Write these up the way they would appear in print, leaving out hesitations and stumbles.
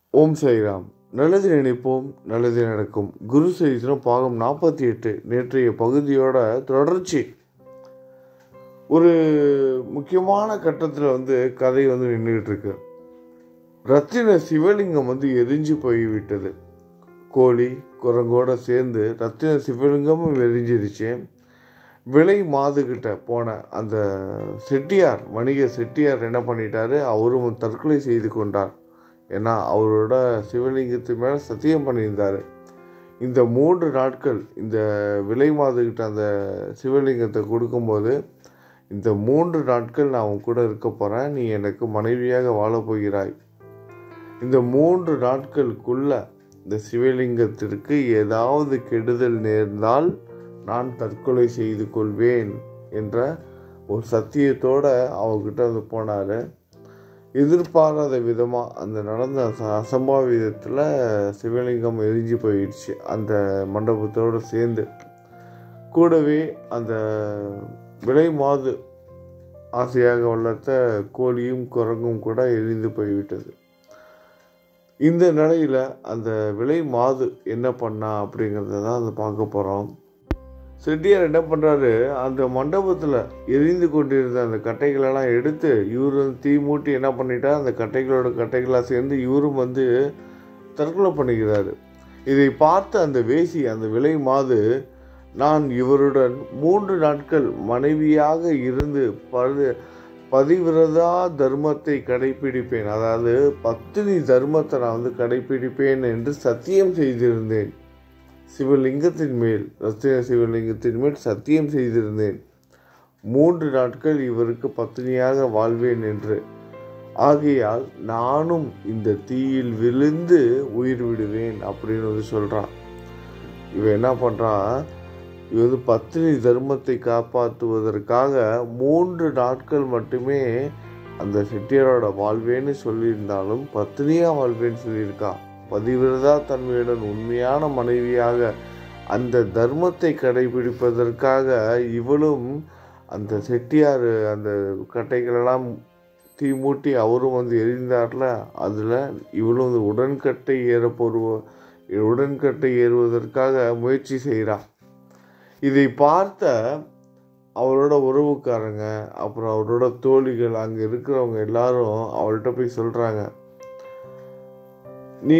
ஓம் சாய்ராம். நல்லது நினைப்போம், நல்லது நடக்கும். குரு சரித்திரம் பாகம் 48 நேற்றைய பகுதியோட தொடர்ச்சி. ஒரு முக்கியமான கட்டத்தில் கதை நின்றுகிட்டு இருக்கு. ரத்தின சிவலிங்கம் எரிஞ்சு போய்விட்டது. கோழி குரங்கோட சேர்ந்து ரத்தின சிவலிங்கமும் எரிஞ்சிருச்சு. விலை மாதுகிட்ட போன அந்த செட்டியார், வணிக செட்டியார் என்ன பண்ணிட்டாரு, அவரும் தற்கொலை செய்து கொண்டார். ஏன்னா அவரோட சிவலிங்கத்து மேலே சத்தியம் பண்ணியிருந்தார். இந்த 3 நாட்கள் இந்த விலை மாதுகிட்ட அந்த சிவலிங்கத்தை கொடுக்கும்போது, இந்த 3 நாட்கள் நான் உன் கூட இருக்க போகிறேன், நீ எனக்கு மனைவியாக வாழப்போகிறாய். இந்த 3 நாட்களுக்குள்ள இந்த சிவலிங்கத்திற்கு ஏதாவது கெடுதல் நேர்ந்தால் நான் தற்கொலை செய்து கொள்வேன் என்ற ஒரு சத்தியத்தோடு அவர்கிட்ட போனார். எதிர்பாராத விதமாக அந்த நடந்த அசம்பாவிதத்தில் சிவலிங்கம் எரிஞ்சு போயிடுச்சு. அந்த மண்டபத்தோடு சேர்ந்து கூடவே அந்த விலை மாது ஆசையாக வளர்த்த கோழியும் குரங்கும் கூட எரிந்து போய்விட்டது. இந்த நிலையில் அந்த விலை மாது என்ன பண்ணா அப்படிங்கிறத தான் பார்க்க போகிறோம். செட்டியார் என்ன பண்ணுறாரு, அந்த மண்டபத்தில் எரிந்து கொண்டிருந்த அந்த கட்டைகளெல்லாம் எடுத்து இவர் தீ மூட்டி என்ன பண்ணிட்டார், அந்த கட்டைகளாக சேர்ந்து இவரும் தற்கொலை பண்ணிக்கிறாரு. இதை பார்த்த அந்த வேசி, அந்த விலை மாது, நான் இவருடன் 3 நாட்கள் மனைவியாக இருந்து பதிவிரதா தர்மத்தை கடைபிடிப்பேன், அதாவது பத்தினி தர்மத்தை நான் கடைபிடிப்பேன் என்று சத்தியம் செய்திருந்தேன். சிவலிங்கத்தின் மேல், ரத்தின சிவலிங்கத்தின் மேல் சத்தியம் செய்திருந்தேன். 3 நாட்கள் இவருக்கு பத்தினியாக வாழ்வேன் என்று. ஆகையால் நானும் இந்த தீயில் விழுந்து உயிர் விடுவேன் அப்படின்னு சொல்கிறான். இவன் என்ன பண்ணுறான், இவன் பத்தினி தர்மத்தை காப்பாற்றுவதற்காக 3 நாட்கள் மட்டுமே அந்த செட்டியாரோட வாழ்வேன்னு சொல்லியிருந்தாலும் பத்தினியாக வாழ்வேன்னு சொல்லியிருக்கான். பதிவிரதா தன்மையுடன் உண்மையான மனைவியாக அந்த தர்மத்தை கடைபிடிப்பதற்காக இவளும் அந்த செட்டியார் அந்த கட்டைகளெல்லாம் தீ மூட்டி அவரும் எரிந்தார்ல, அதில் இவளும் உடன்கட்டை ஏறுவதற்காக முயற்சி செய்கிறான். இதை பார்த்த அவரோட உறவுக்காரங்க, அப்புறம் அவரோட தோழிகள், அங்கே இருக்கிறவங்க எல்லாரும் அவள்கிட்ட போய் சொல்கிறாங்க, நீ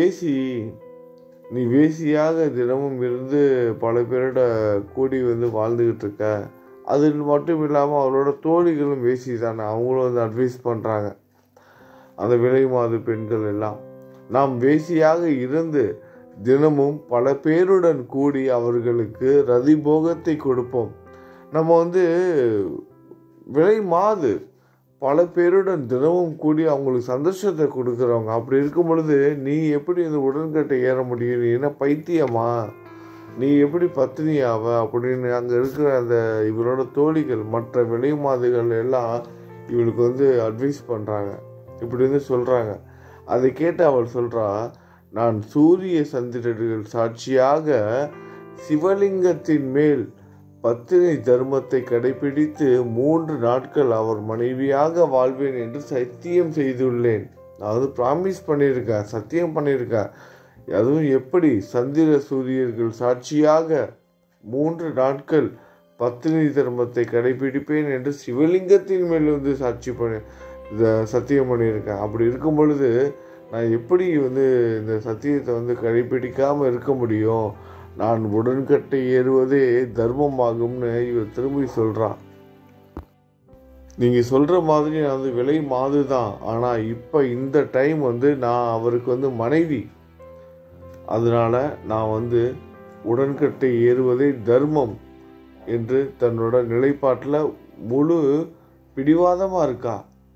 வேசியாக தினமும் இருந்து பல பேரோட கூடி வாழ்ந்துக்கிட்டு இருக்க. அது மட்டும் இல்லாமல் அவரோட தோழிகளும் வேசி தானே, அவங்களும் அட்வைஸ் பண்ணுறாங்க. அந்த விலை மாது பெண்கள் எல்லாம், நாம் வேசியாக இருந்து தினமும் பல பேருடன் கூடி அவர்களுக்கு ரதிபோகத்தை கொடுப்போம். நம்ம விலை மாது பல பேருடன் தினமும் கூடி அவங்களுக்கு சந்தோஷத்தை கொடுக்குறவங்க. அப்படி இருக்கும் பொழுது நீ எப்படி இந்த உடன்கட்டை ஏற முடியும்? நீ என்ன பைத்தியமா? நீ எப்படி பத்தினியாவ அப்படின்னு அங்கே இருக்கிற அந்த இவரோட தோழிகள், மற்ற விலை மாதுகள் எல்லாம் இவளுக்கு அட்வைஸ் பண்ணுறாங்க. இப்படி சொல்கிறாங்க. அதை கேட்டு அவள் சொல்கிறா, நான் சூரிய சந்திரர்கள் சாட்சியாக சிவலிங்கத்தின் மேல் பத்தினி தர்மத்தை கடைபிடித்து 3 நாட்கள் அவர் மனைவியாக வாழ்வேன் என்று சத்தியம் செய்துள்ளேன். அதாவது ப்ராமிஸ் பண்ணியிருக்கேன், சத்தியம் பண்ணியிருக்கேன். அதுவும் எப்படி, சந்திர சூரியர்கள் சாட்சியாக 3 நாட்கள் பத்தினி தர்மத்தை கடைபிடிப்பேன் என்று சிவலிங்கத்தின் மேல் சத்தியம் பண்ணியிருக்கேன். அப்படி இருக்கும் பொழுது நான் எப்படி இந்த சத்தியத்தை கடைபிடிக்காமல் இருக்க முடியும்? நான் உடன்கட்டை ஏறுவதே தர்மமாகும்னு இவர் திரும்பி சொல்கிறான். நீங்கள் சொல்கிற மாதிரி நான் விலை மாது தான், ஆனால் இப்போ இந்த டைம் நான் அவருக்கு மனைவி. அதனால் நான் உடன்கட்டை ஏறுவதே தர்மம் என்று தன்னோட நிலைப்பாட்டில் முழு பிடிவாதமாக இருக்கா.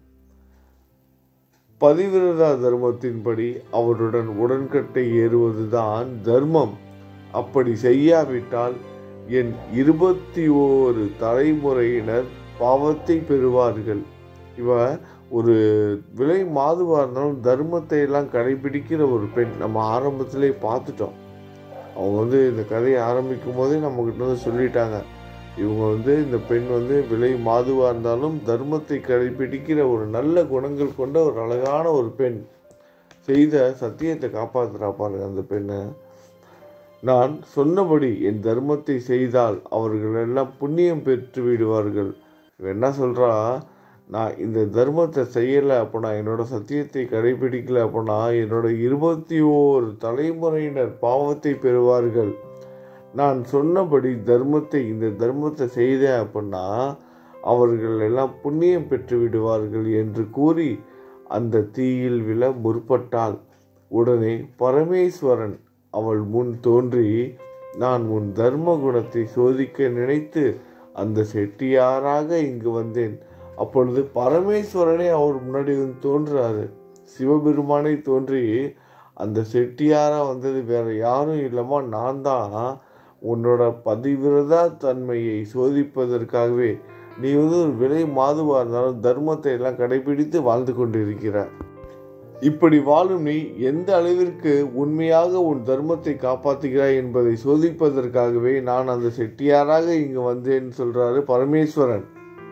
பதிவிரதா தர்மத்தின்படி அவருடன் உடன்கட்டை ஏறுவது தான் தர்மம். அப்படி செய்யாவிட்டால் என் 21 தலைமுறையினர் பாவத்தை பெறுவார்கள். இவ ஒரு விலை மாதுவாக இருந்தாலும் தர்மத்தை எல்லாம் கடைபிடிக்கிற ஒரு பெண். நம்ம ஆரம்பத்திலே பார்த்துட்டோம். அவங்க இந்த கதையை ஆரம்பிக்கும் போதே நம்மக்கிட்ட சொல்லிட்டாங்க, இவங்க இந்த பெண் விலை மாதுவாக இருந்தாலும் தர்மத்தை கடைபிடிக்கிற ஒரு நல்ல குணங்கள் கொண்ட ஒரு அழகான ஒரு பெண். செய்த சத்தியத்தை காப்பாற்றுறா பாருங்க அந்த பெண்ணை. நான் சொன்னபடி என் தர்மத்தை செய்தால் அவர்கள் எல்லாம் புண்ணியம் பெற்று விடுவார்கள். என்ன சொல்கிறா, நான் இந்த தர்மத்தை செய்யலை அப்படின்னா, என்னோட சத்தியத்தை கடைபிடிக்கலை அப்படின்னா என்னோட 21 தலைமுறையினர் பாவத்தை பெறுவார்கள். நான் சொன்னபடி இந்த தர்மத்தை செய்தேன் அப்படின்னா அவர்கள் எல்லாம் புண்ணியம் பெற்று விடுவார்கள் என்று கூறி அந்த தீயில் விழ முற்பட்டாள். உடனே பரமேஸ்வரன் அவள் முன் தோன்றி, நான் உன் தர்ம குணத்தை சோதிக்க நினைத்து அந்த செட்டியாராக இங்கு வந்தேன். அப்பொழுது பரமேஸ்வரனே அவர் முன்னாடி வந்து தோன்றாரு. சிவபெருமானை தோன்றி, அந்த செட்டியாரா வந்தது வேற யாரும் இல்லைம்மா, நான் தான் உன்னோட பதிவிரதா தன்மையை சோதிப்பதற்காகவே. நீ வந்து ஒரு விலை மாதுவா இருந்தாலும் தர்மத்தை எல்லாம் கடைபிடித்து வாழ்ந்து கொண்டு இருக்கிறார். இப்படி வாழும் நீ எந்த அளவிற்கு உண்மையாக உன் தர்மத்தை காப்பாற்றுகிறாய் என்பதை சோதிப்பதற்காகவே நான் அந்த செட்டியாராக இங்கு வந்தேன்னு சொல்றாரு பரமேஸ்வரன்.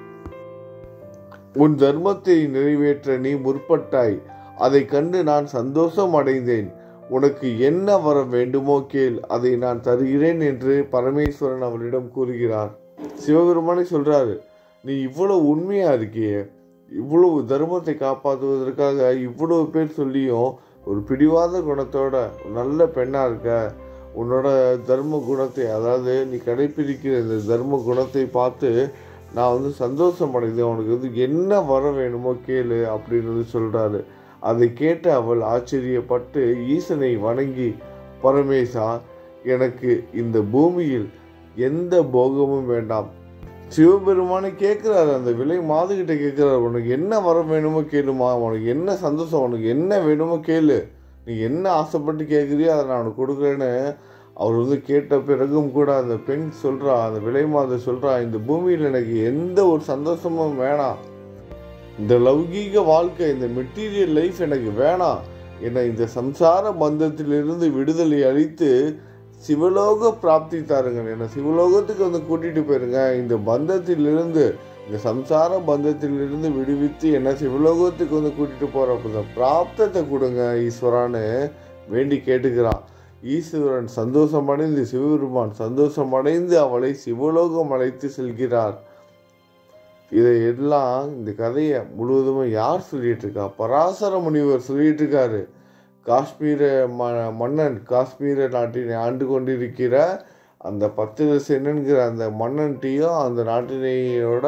உன் தர்மத்தை நிறைவேற்ற நீ முற்பட்டாய். அதை கண்டு நான் சந்தோஷம் அடைந்தேன். உனக்கு என்ன வர வேண்டுமோ கேள், அதை நான் தருகிறேன் என்று பரமேஸ்வரன் அவளிடம் கூறுகிறார். சிவபெருமானே சொல்றாரு, நீ இவ்வளவு உண்மையா இருக்கியே, இவ்வளவு தர்மத்தை காப்பாற்றுவதற்காக இவ்வளவு பேர் சொல்லியும் ஒரு பிடிவாத குணத்தோட நல்ல பெண்ணா இருக்க, உன்னோட தர்ம குணத்தை, அதாவது நீ கடைபிடிக்கிற இந்த தர்ம குணத்தை பார்த்து நான் வந்து சந்தோஷம் அடைந்தேன். உனக்கு வந்து என்ன வர வேணுமோ கேளு அப்படின்னு சொல்றாரு. அதை கேட்ட அவள் ஆச்சரியப்பட்டு ஈசனை வணங்கி, பரமேசா, எனக்கு இந்த பூமியில் எந்த போகமும் வேண்டாம். சிவபெருமானை கேட்கிறாரு, அந்த விலை மாதுகிட்ட கேட்கிறாரு, உனக்கு என்ன வர வேணுமோ கேளுமா, உனக்கு என்ன சந்தோஷம், உனக்கு என்ன வேணுமோ கேளு, நீ என்ன ஆசைப்பட்டு கேட்குறியோ அதை நான் உனக்கு கொடுக்குறேன்னு அவர் வந்து கேட்ட பிறகும் கூட அந்த பெண் சொல்றா, அந்த விலை மாது சொல்றா, இந்த பூமியில் எனக்கு எந்த ஒரு சந்தோஷமும் வேணாம், இந்த லௌகீக வாழ்க்கை, இந்த மெட்டீரியல் லைஃப் எனக்கு வேணாம், என்னை இந்த சம்சார பந்தத்திலிருந்து விடுதலை அளித்து சிவலோக பிராப்தி தாருங்க, என்னை சிவலோகத்துக்கு வந்து கூட்டிட்டு போயிருங்க, இந்த பந்தத்திலிருந்து, இந்த சம்சார பந்தத்திலிருந்து விடுவித்து என்னை சிவலோகத்துக்கு வந்து கூட்டிட்டு போற பிராப்தத்தை கொடுங்க ஈஸ்வரான்னு வேண்டி கேட்டுக்கிறான். ஈஸ்வரன் சந்தோஷமடைந்து, சிவபெருமான் சந்தோஷமடைந்து அவளை சிவலோகம் அழைத்து செல்கிறார். இதையெல்லாம் இந்த கதையை முழுவதும் யார் சொல்லிட்டு இருக்கா? பராசர முனிவர் சொல்லிட்டு இருக்காரு. காஷ்மீர மன்னன், காஷ்மீர நாட்டினை ஆண்டு கொண்டிருக்கிற அந்த பத்திரசேனன்கிற அந்த மன்னன்கிட்டையும் அந்த நாட்டினையோட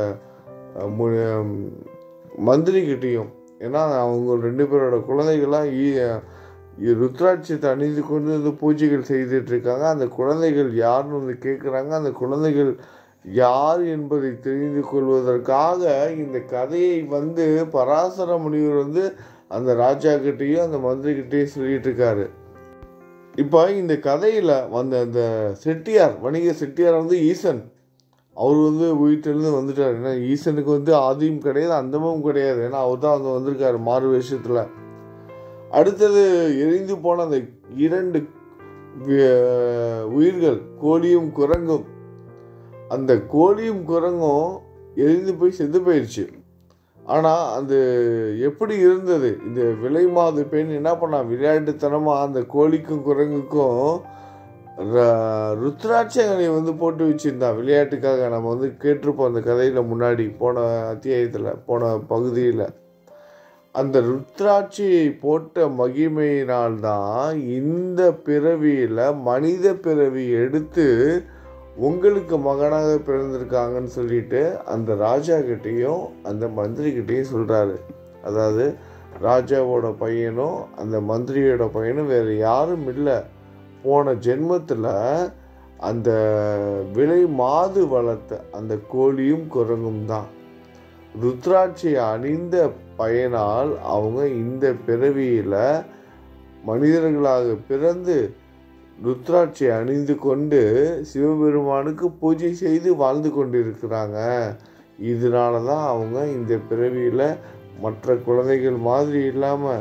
மந்திரிகிட்டையும், ஏன்னா அவங்க 2 பேரோட குழந்தைகள்லாம் ருத்ராட்சத்தை அணிந்து கொண்டு வந்து பூஜைகள் செய்துட்டு இருக்காங்க. அந்த குழந்தைகள் யாருன்னு வந்து கேட்குறாங்க. அந்த குழந்தைகள் யார் என்பதை தெரிந்து கொள்வதற்காக இந்த கதையை வந்து பராசர முனிவர் வந்து அந்த ராஜா கிட்டையும் அந்த மந்திரி கிட்டையும் சொல்லிட்டு இருக்காரு. இப்போ இந்த கதையில் வந்த அந்த செட்டியார், வணிக செட்டியார் வந்து ஈசன், அவர் வந்து வீட்டிலேருந்து வந்துட்டார். ஏன்னா ஈசனுக்கு வந்து ஆதியும் கிடையாது அந்தமும் கிடையாது, ஏன்னா அவர் தான் வந்து வந்திருக்காரு மாறு வேஷத்தில். அடுத்தது எரிந்து போன அந்த 2 உயிர்கள், கோழியும் குரங்கும், அந்த கோழியும் குரங்கும் எரிந்து போய் செத்து போயிடுச்சு. ஆனால் அந்த எப்படி இருந்தது, இந்த விலை மாது பெண் என்ன பண்ணா, விளையாட்டுத்தனமாக அந்த கோழிக்கும் குரங்குக்கும் ருத்ராட்சங்களை வந்து போட்டு வச்சுருந்தா விளையாட்டுக்காக. நம்ம வந்து கேட்டிருப்போம் அந்த கதையில் முன்னாடி, போன அத்தியாயத்தில், போன பகுதியில். அந்த ருத்ராட்சியை போட்ட மகிமையினால்தான் இந்த பிறவியில் மனித பிறவி எடுத்து உங்களுக்கு மகனாக பிறந்திருக்காங்கன்னு சொல்லிட்டு அந்த ராஜா கிட்டேயும் அந்த மந்திரி கிட்டேயும் சொல்கிறாரு. அதாவது ராஜாவோட பையனும் அந்த மந்திரியோட பையனும் வேறு யாரும் இல்லை, போன ஜென்மத்தில் அந்த விலை மாது வளர்த்த அந்த கோழியும் குரங்கும் தான். ருத்ராட்சியை அணிந்த பயனால் அவங்க இந்த பிறவியில் மனிதர்களாக பிறந்து ருத்ராட்சியை அணிந்து கொண்டு சிவபெருமானுக்கு பூஜை செய்து வாழ்ந்து கொண்டு இருக்கிறாங்க. இதனால தான் அவங்க இந்த பிறவியில் மற்ற குழந்தைகள் மாதிரி இல்லாமல்,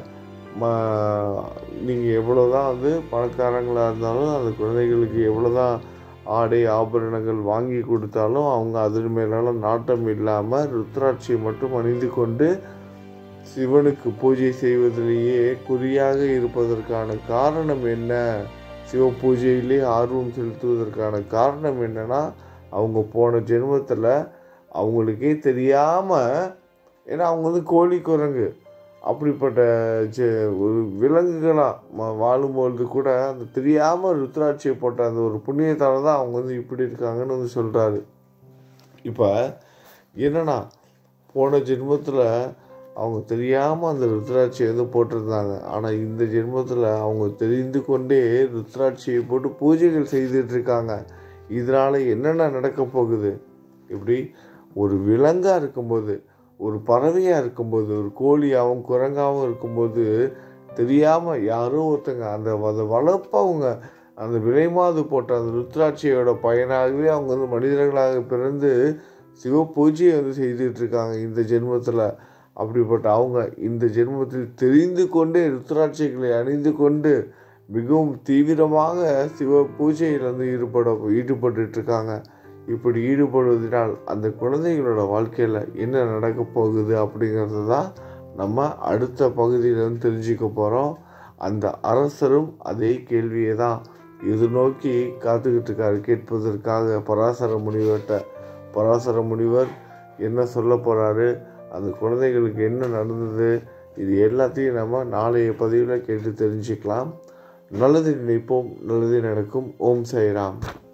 நீங்கள் எவ்வளோதான் வந்து பணக்காரங்களாக இருந்தாலும் அந்த குழந்தைகளுக்கு எவ்வளோதான் ஆடை ஆபரணங்கள் வாங்கி கொடுத்தாலும் அவங்க அதன் மேலான நாட்டம் இல்லாமல் ருத்ராட்சியை மட்டும் அணிந்து கொண்டு சிவனுக்கு பூஜை செய்வதிலேயே குறியாக இருப்பதற்கான காரணம் என்ன, சிவ பூஜையிலே ஆர்வம் செலுத்துவதற்கான காரணம் என்னன்னா, அவங்க போன ஜென்மத்தில் அவங்களுக்கே தெரியாமல், ஏன்னா அவங்க வந்து கோழி குரங்கு அப்படிப்பட்ட ஒரு விலங்குகளாக வாழும்பொழுது கூட அந்த தெரியாமல் ருத்ராட்சியை போட்ட அந்த ஒரு புண்ணியத்தால் தான் அவங்க வந்து இப்படி இருக்காங்கன்னு வந்து சொல்கிறாரு. இப்போ என்னன்னா, போன ஜென்மத்தில் அவங்க தெரியாமல் அந்த ருத்ராட்சியை வந்து போட்டிருந்தாங்க. ஆனால் இந்த ஜென்மத்தில் அவங்க தெரிந்து கொண்டே ருத்ராட்சியை போட்டு பூஜைகள் செய்துட்ருக்காங்க. இதனால் என்னென்ன நடக்க போகுது? இப்படி ஒரு விலங்காக இருக்கும்போது, ஒரு பறவையாக இருக்கும்போது, ஒரு கோழியாகவும் குரங்காகவும் இருக்கும்போது தெரியாமல் யாரோ ஒருத்தங்க அந்த வளர்ப்பவங்க அந்த விலைமாது போட்ட அந்த ருத்ராட்சியோட பயனாகவே அவங்க வந்து மனிதர்களாக பிறந்து சிவ பூஜையை வந்து செய்துட்ருக்காங்க இந்த ஜென்மத்தில். அப்படிப்பட்ட அவங்க இந்த ஜென்மத்தில் தெரிந்து கொண்டே ருத்ராட்சிகளை அணிந்து கொண்டு மிகவும் தீவிரமாக சிவ பூஜையில் வந்து ஈடுபட்டுருக்காங்க. இப்படி ஈடுபடுவதனால் அந்த குழந்தைகளோட வாழ்க்கையில் என்ன நடக்க போகுது அப்படிங்கிறது தான் நம்ம அடுத்த பகுதியில் வந்து தெரிஞ்சுக்க போகிறோம். அந்த அரசரும் அதே கேள்வியை தான் எதிர்நோக்கி காத்துக்கிட்டு இருக்காரு கேட்பதற்காக பராசர முனிவர்கிட்ட. பராசர முனிவர் என்ன சொல்ல போகிறாரு, அந்த குழந்தைகளுக்கு என்ன நடந்தது, இது எல்லாத்தையும் நம்ம நாளைய பதிவில் கேட்டு தெரிஞ்சுக்கலாம். நல்லது நினைப்போம், நல்லது நடக்கும். ஓம் சாய்ராம்.